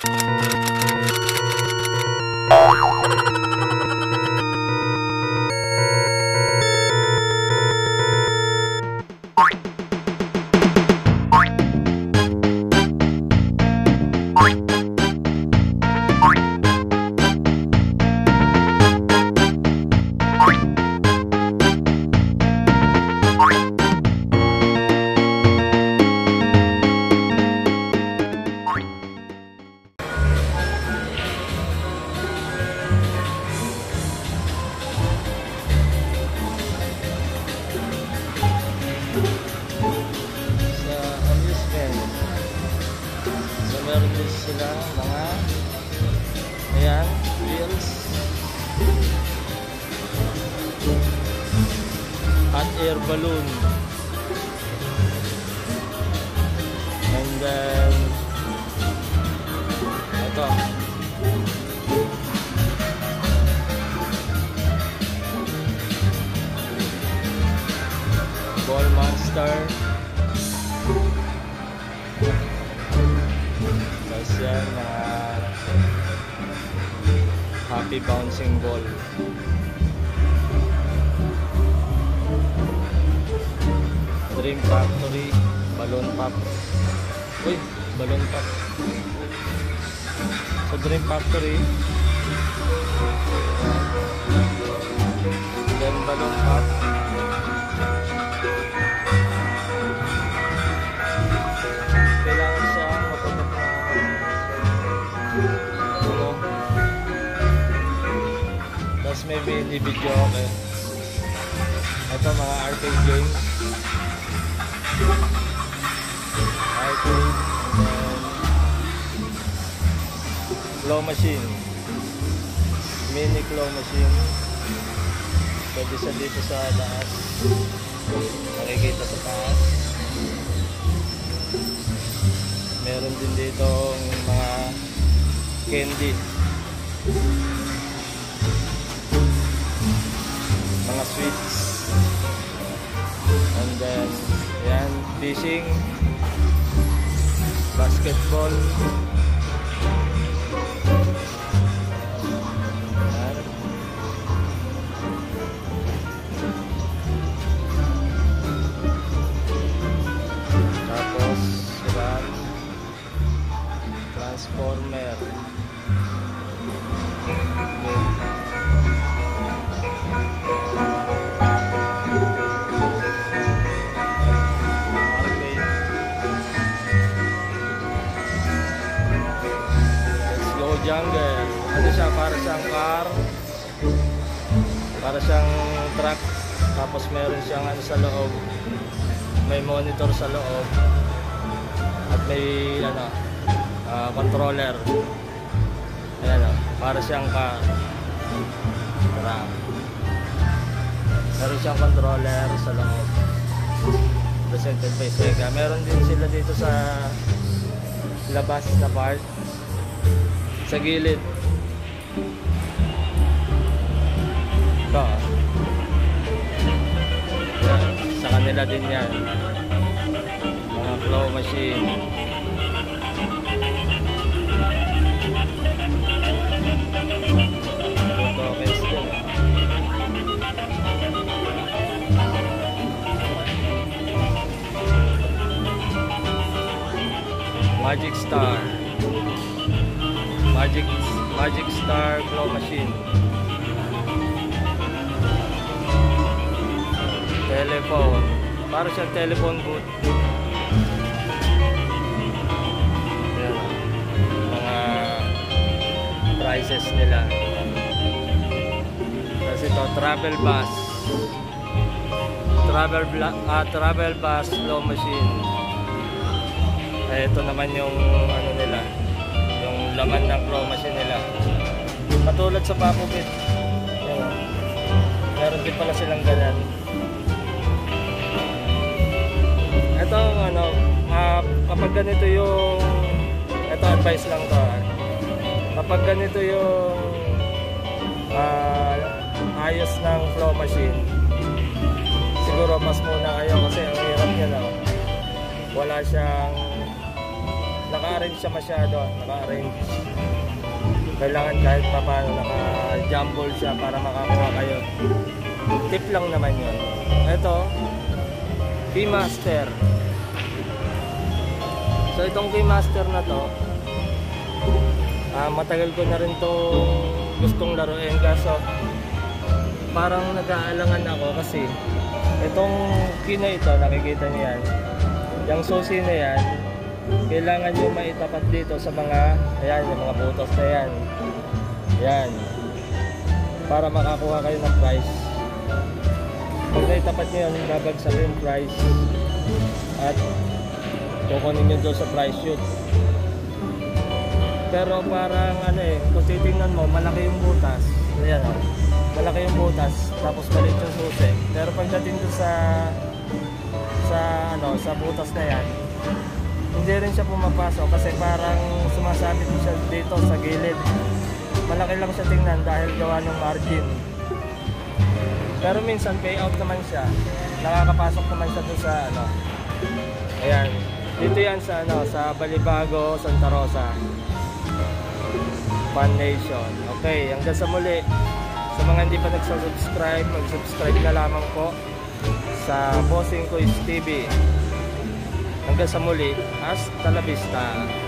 Sila mga ayan, wheels, hot air balloon, and then ito ball monster. Yan, happy bouncing ball. Dream Factory, balloon pop. Uy, balloon pop. So Dream Factory, then balloon pop. Kailangan siya maputok na tapos may mini video. Okay, ito mga arcade games, arcade, claw machine, mini claw machine. Pwede sa dito sa taas, nakikita sa taas. Meron din dito mga candy, mga sweets, and then yan, fishing, basketball, yan. Tapos yan, transformer. Jungle, ano siya, para siyang car, para siyang truck, tapos meron siyang ano sa loob, may monitor sa loob, at may ano, controller. Ayan, para siyang car, truck, meron siyang controller sa loob, presented by Sega. Meron din sila dito sa labas na part, sa gilid. Ito, yan, sa kanila din yan, mga claw machine. Ito, question. Magic Star, Magic Star claw machine. Telephone, para siyang telephone booth. Yan, mga prices nila. Tapos ito, travel bus, travel bus claw machine. Ito naman yung ano nila, yung laman ng claw machine nila, katulad sa Papupit. Meron din pala silang ganyan. Ito ano, kapag ganito yung, ito advice lang to, kapag ganito yung ayos ng claw machine, siguro mas muna kayo kasi ang hirap niya na wala siyang naka-arrange siya masyado, naka-arrange. Kailangan kahit pa paano naka-jumble siya para makakuha kayo. Tip lang naman yun. Ito, Keymaster. So itong Keymaster na to, matagal ko na rin to gustong laruin, kaso parang nag-aalangan ako kasi itong key na ito, nakikita niyo yan, yung susi na yan, kailangan nyo maitapat dito sa mga, ayan, yung mga butos na yan, yan, para makakuha kayo ng prize. Pag naitapat nyo yan, babagsak yung prize at kukunin nyo doon sa prize shoot. Pero parang ano kung titingnan mo, malaki yung butas, ayan o, malaki yung butas, tapos maliit yung susi. Pero pagdating doon sa butas na yan, hindi rin siya pumapasok kasi parang sumasabit siya dito sa gilid. Malaki lang siya tingnan dahil gawa ng margin. Pero minsan payout naman siya, nakakapasok naman siya doon sa ayan, dito yan sa sa Balibago, Santa Rosa, Fun Nation. Okay, hanggang sa muli. Sa mga hindi pa nagsasubscribe, mag-subscribe na lamang po sa Bossing Kois TV. Hanggang sa muli, hasta la vista.